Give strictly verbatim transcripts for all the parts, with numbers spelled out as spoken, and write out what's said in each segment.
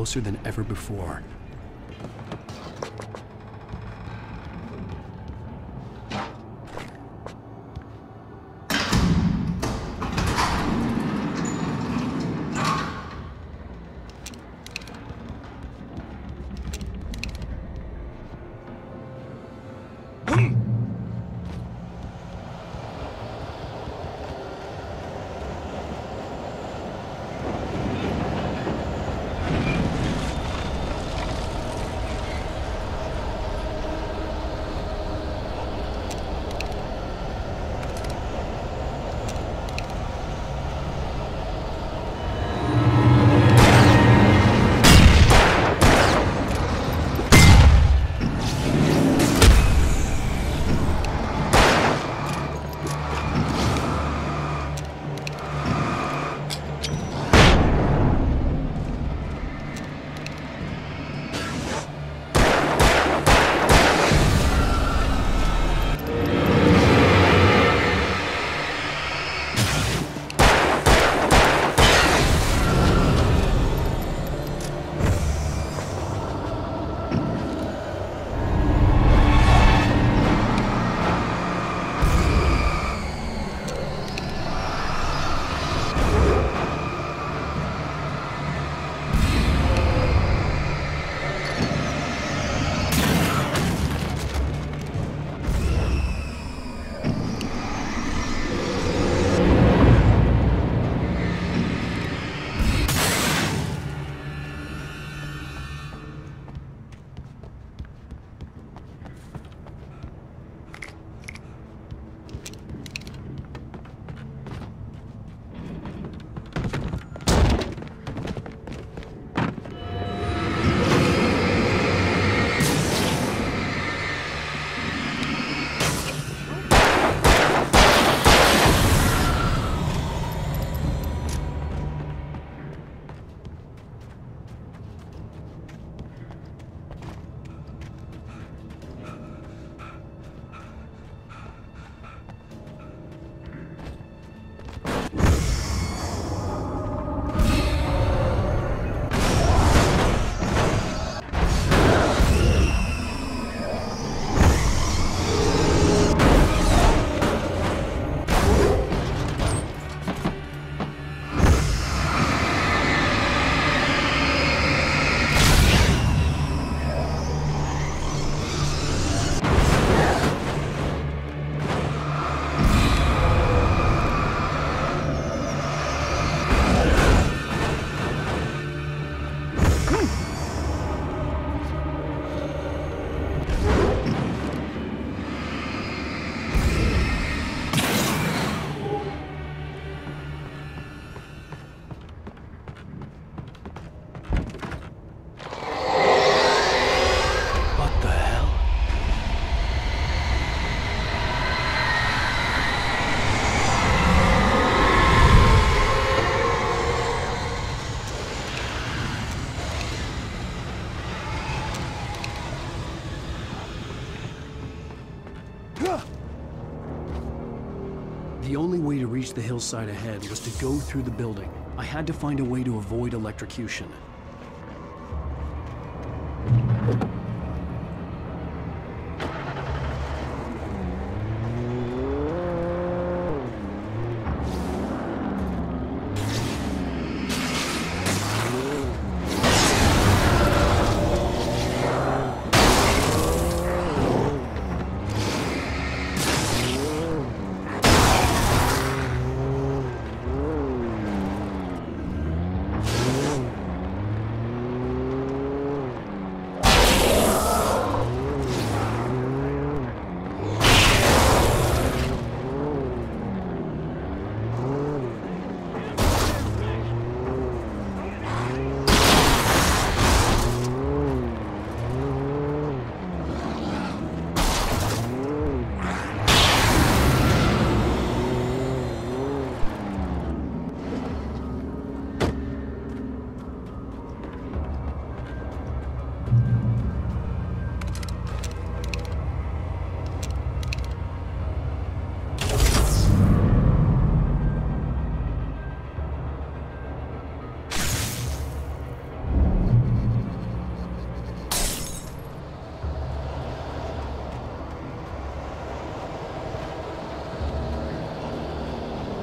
closer than ever before. The only way to reach the hillside ahead was to go through the building. I had to find a way to avoid electrocution.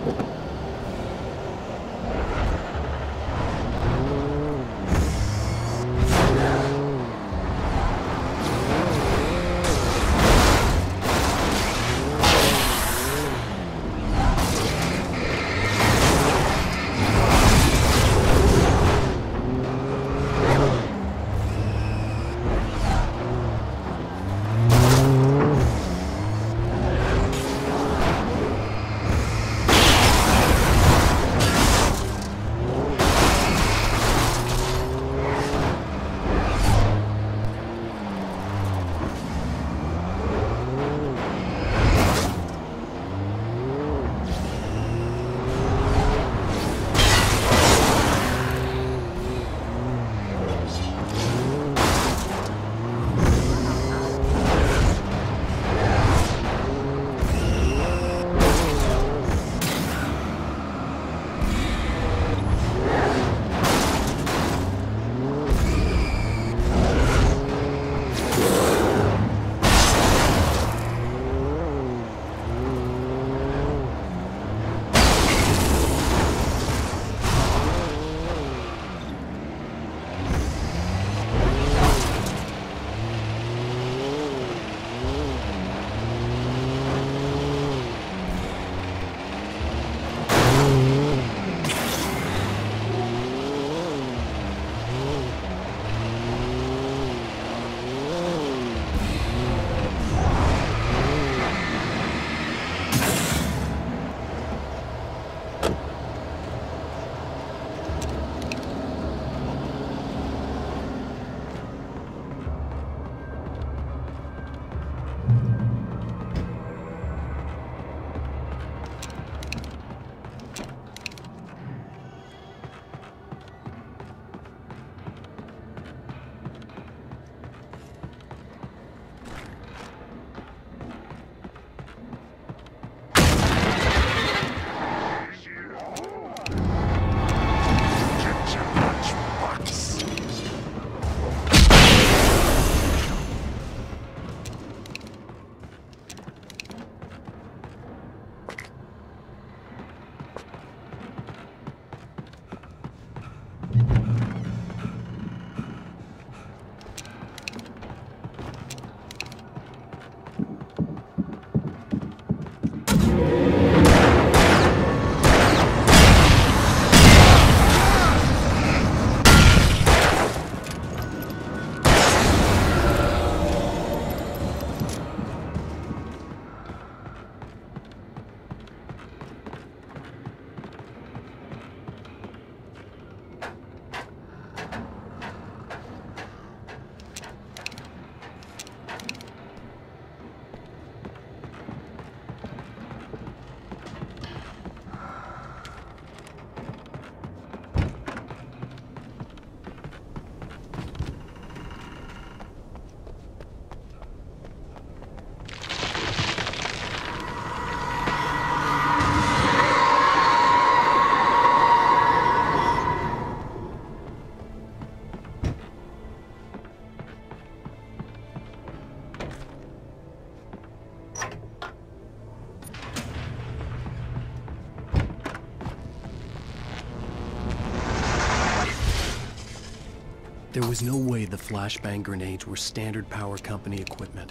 There was no way the flashbang grenades were standard power company equipment.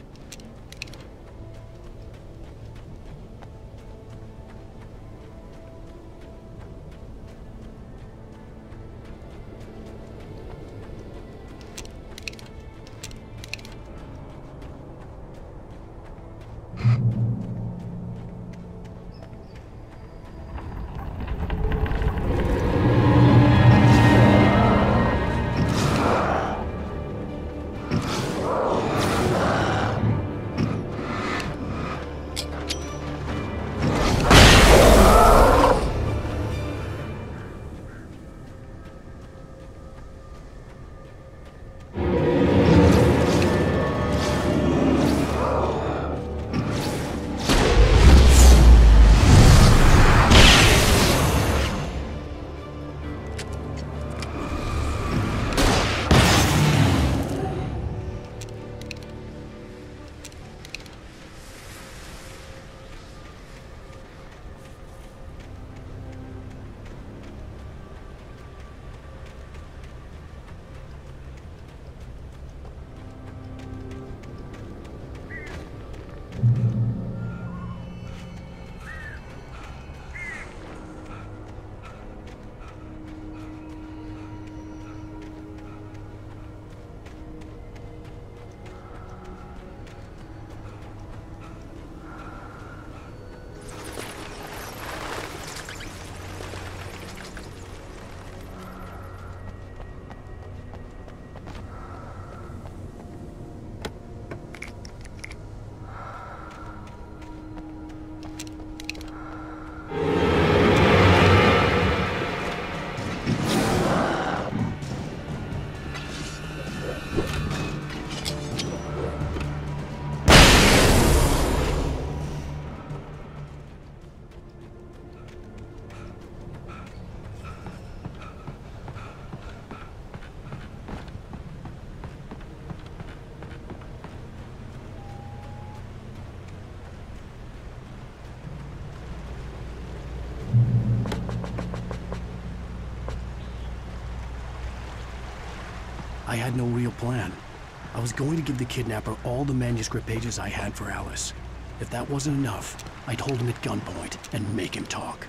I had no real plan. I was going to give the kidnapper all the manuscript pages I had for Alice. If that wasn't enough, I'd hold him at gunpoint and make him talk.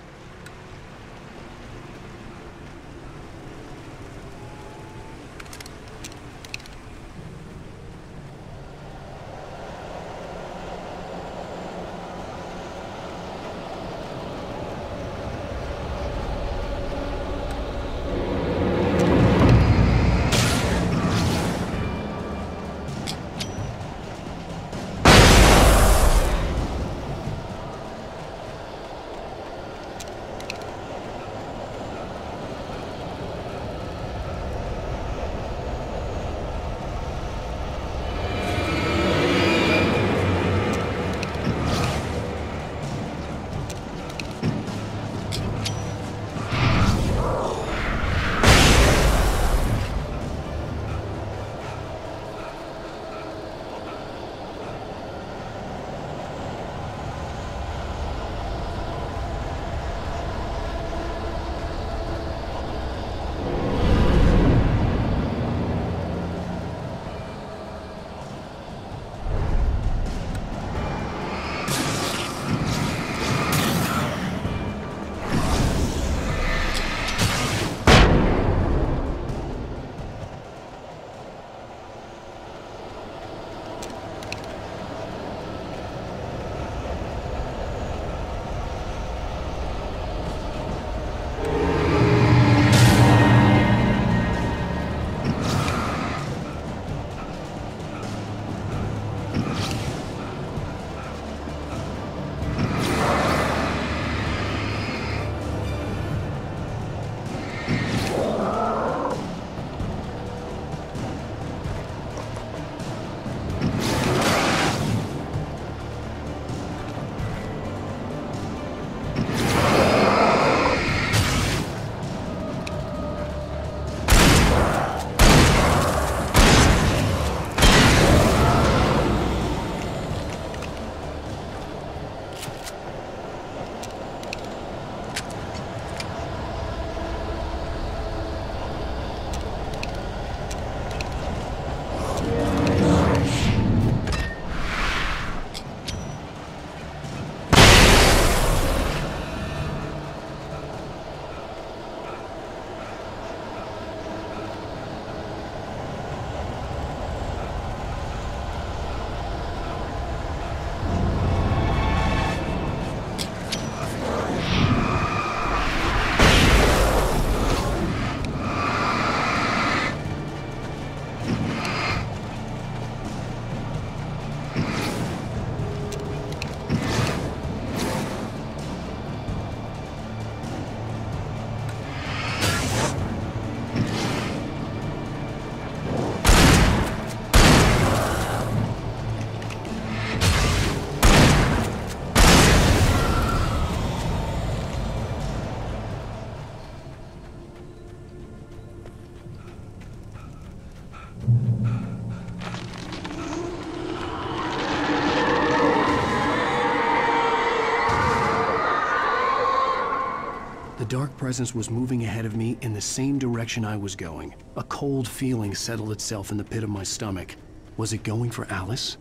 The dark presence was moving ahead of me in the same direction I was going. A cold feeling settled itself in the pit of my stomach. Was it going for Alice?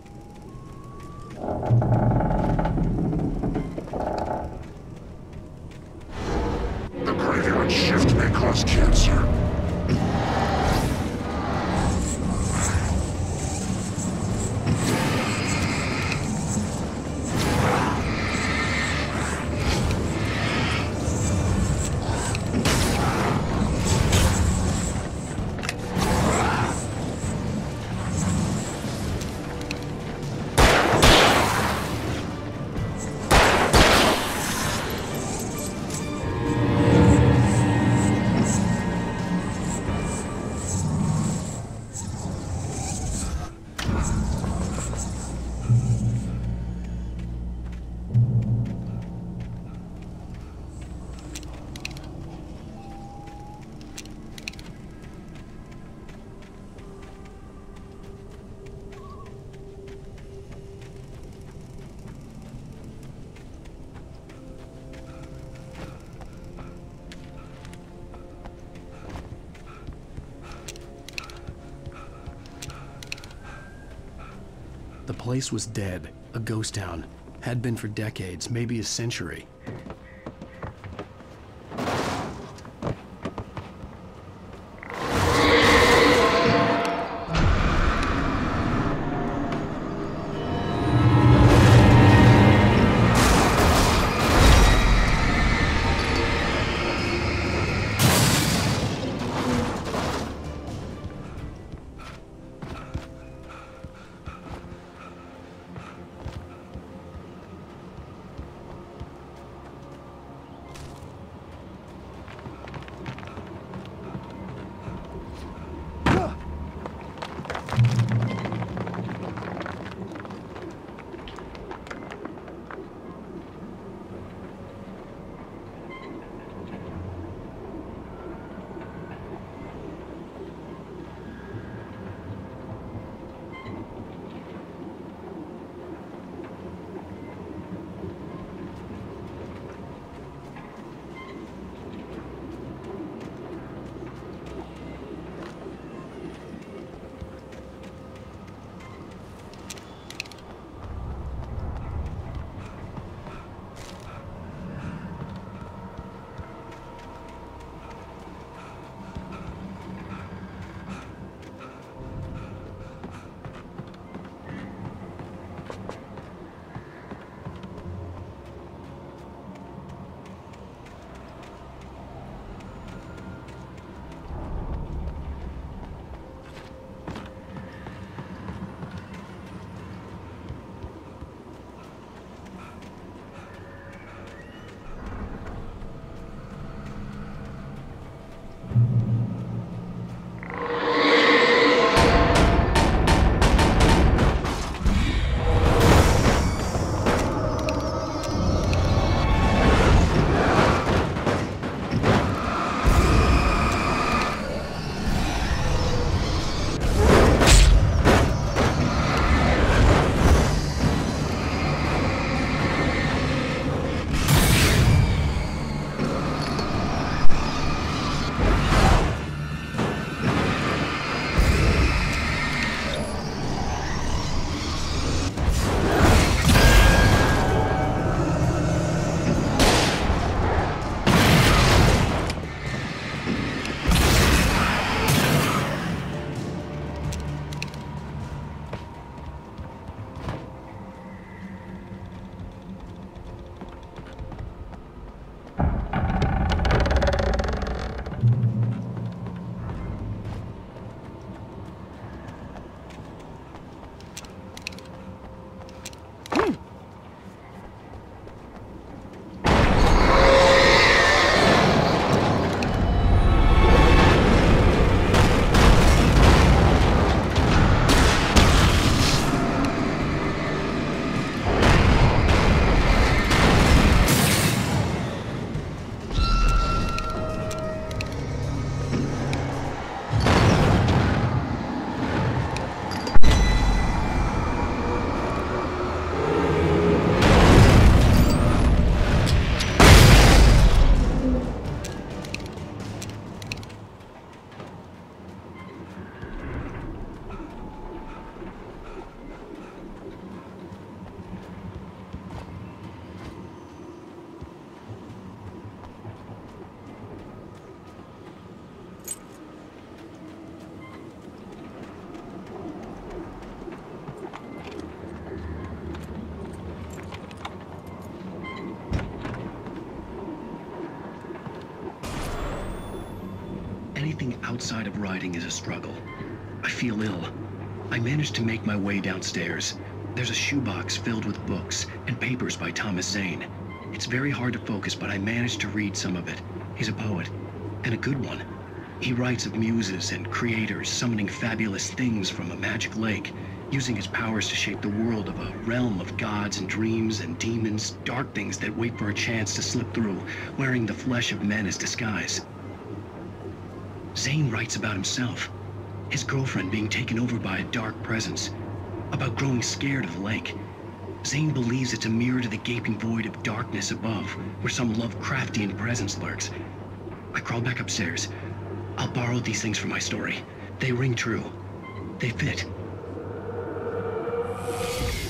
The graveyard shift may cause cancer. place was dead, a ghost town. Had been for decades, maybe a century. Anything outside of writing is a struggle. I feel ill. I managed to make my way downstairs. There's a shoebox filled with books and papers by Thomas Zane. It's very hard to focus, but I managed to read some of it. He's a poet, and a good one. He writes of muses and creators summoning fabulous things from a magic lake, using his powers to shape the world of a realm of gods and dreams and demons, dark things that wait for a chance to slip through, wearing the flesh of men as disguise. Zane writes about himself, his girlfriend being taken over by a dark presence, about growing scared of the lake. Zane believes it's a mirror to the gaping void of darkness above, where some Lovecraftian presence lurks. I crawl back upstairs. I'll borrow these things for my story. They ring true. They fit.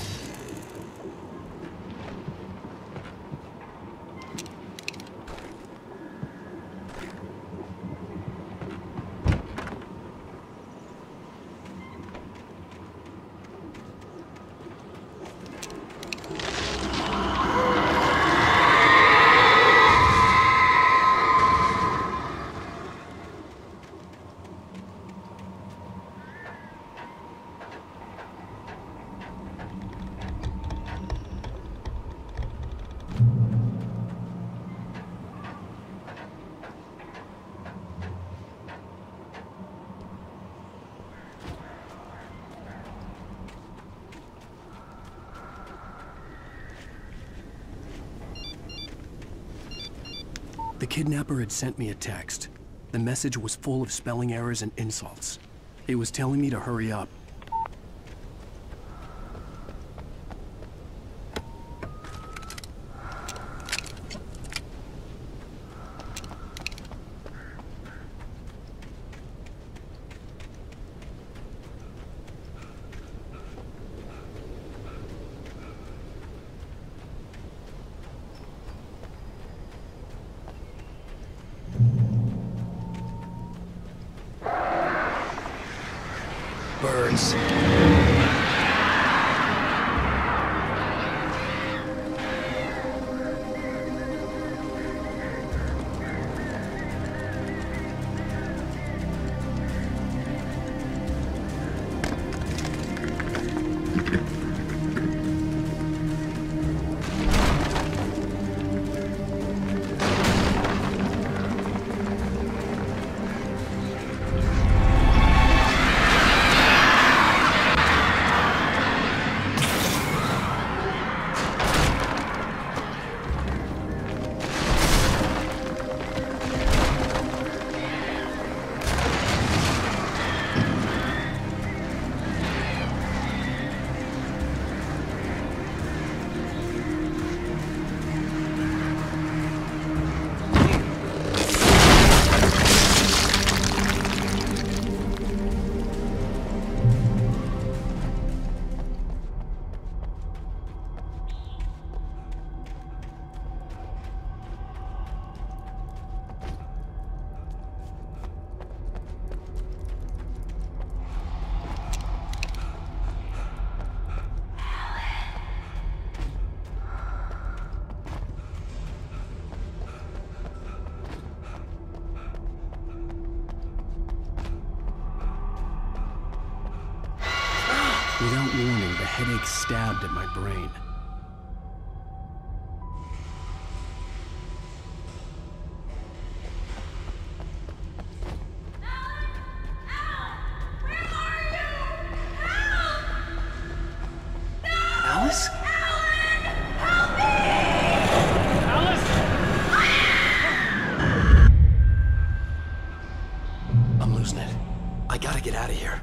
The kidnapper had sent me a text. The message was full of spelling errors and insults. It was telling me to hurry up. Birds. Without warning, the headache stabbed at my brain. Alice? I'm losing it. I gotta get out of here.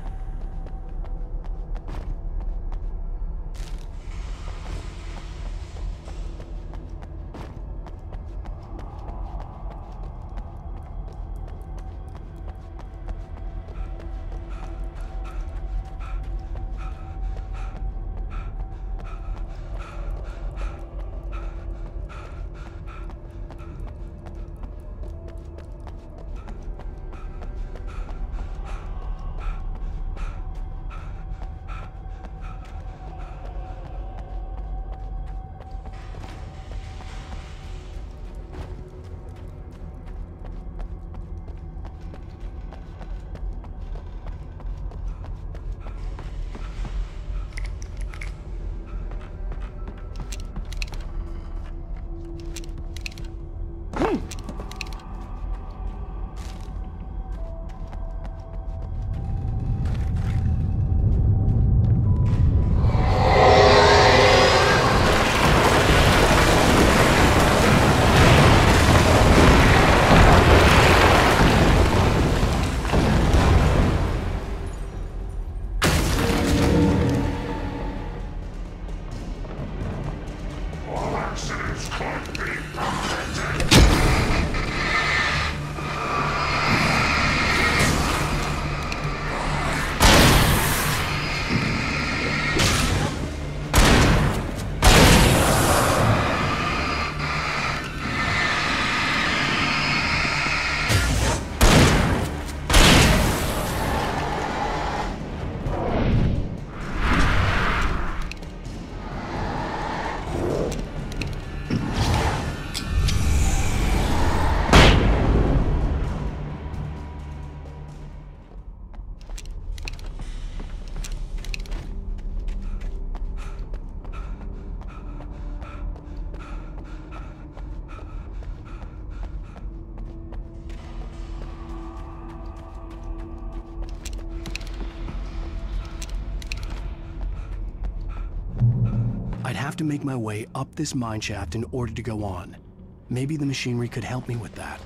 I'd have to make my way up this mineshaft in order to go on. Maybe the machinery could help me with that.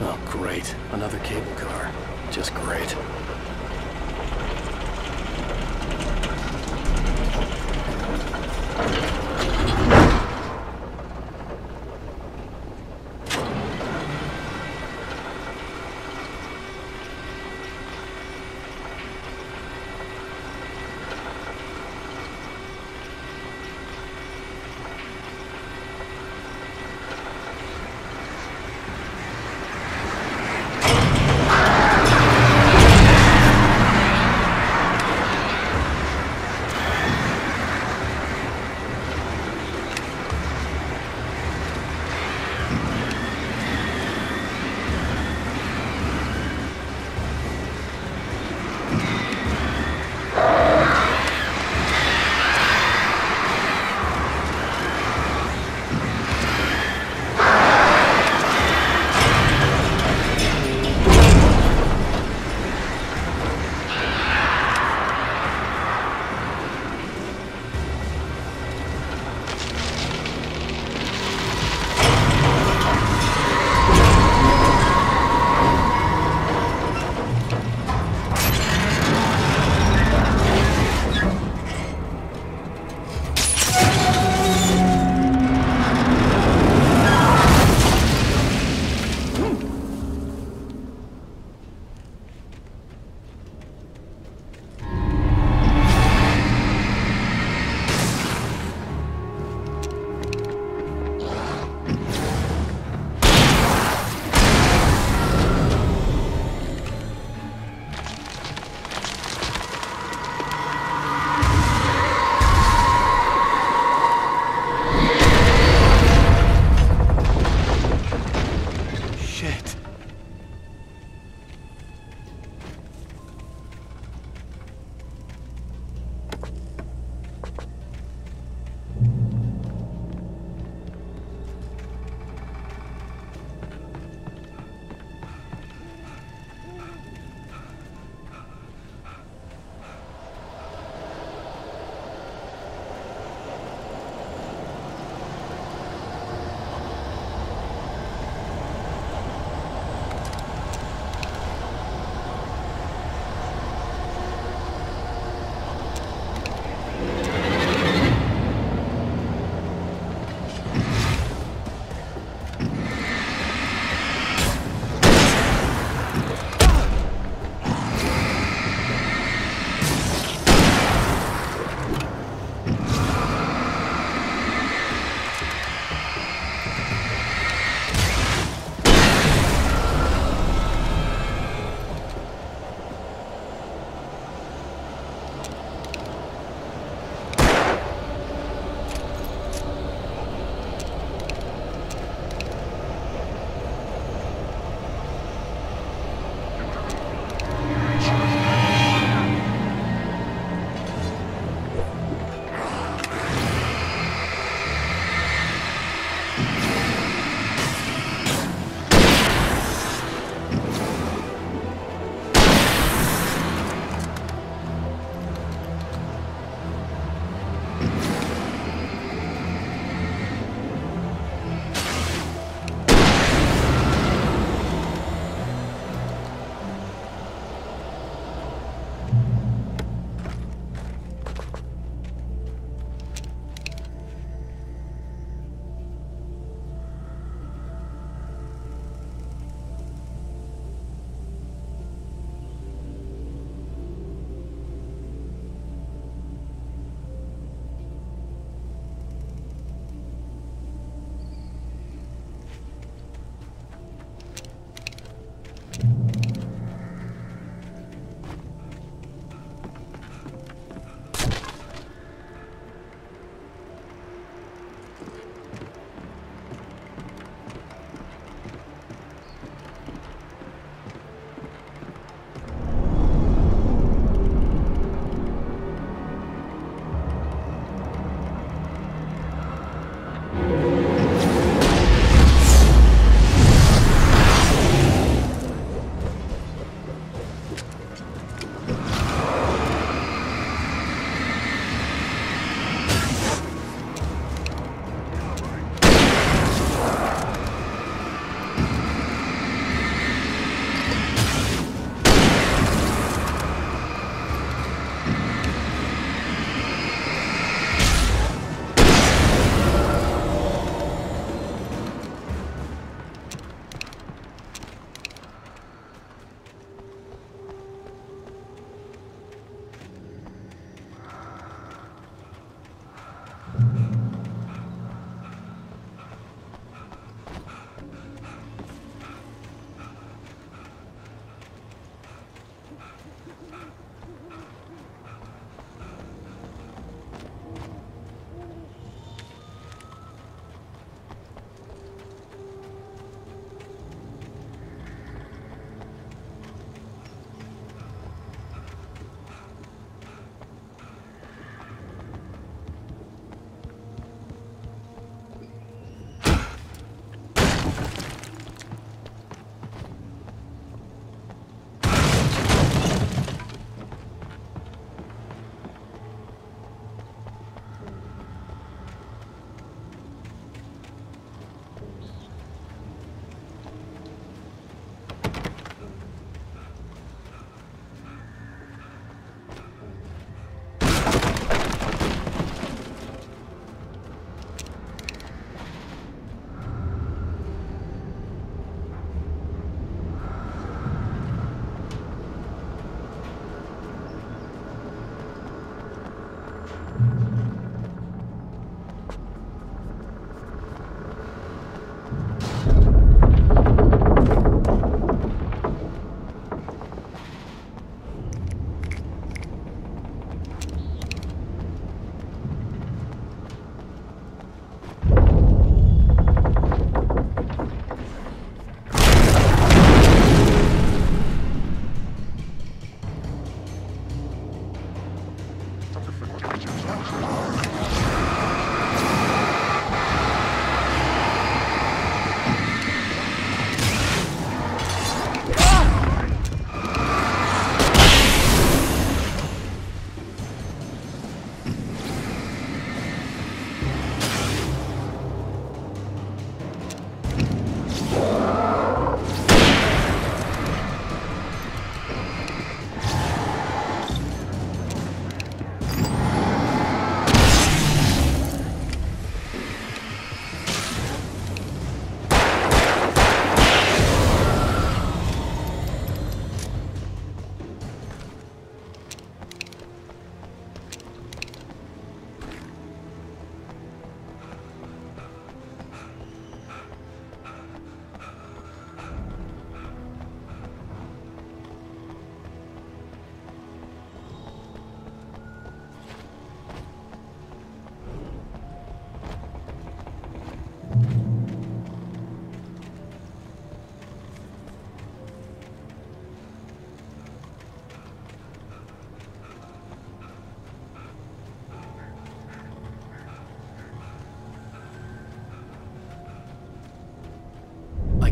Oh, great. Another cable car. Just great.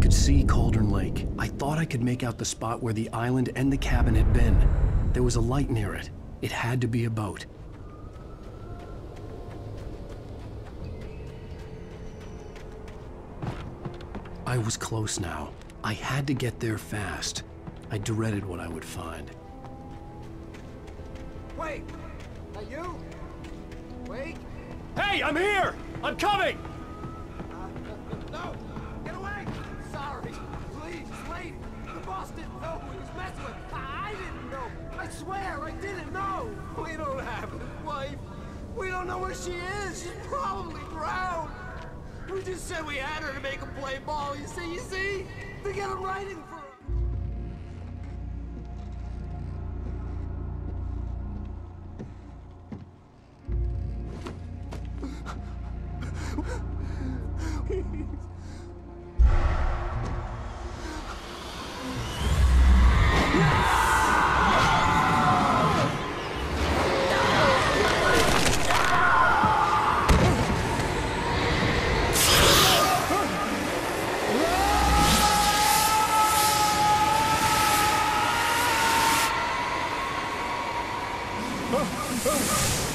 could see Cauldron Lake. I thought I could make out the spot where the island and the cabin had been. There was a light near it. It had to be a boat. I was close now. I had to get there fast. I dreaded what I would find. Wait! Are you? Wait! Hey, I'm here! I'm coming! Uh, no! Get away! Sorry! Please, wait! The boss didn't know who he was messing with! I, I didn't know! I swear, I didn't know! We don't have his wife! We don't know where she is! She's probably drowned! We just said we had her to make him play ball, you see, you see? To get him writing for her! Oh!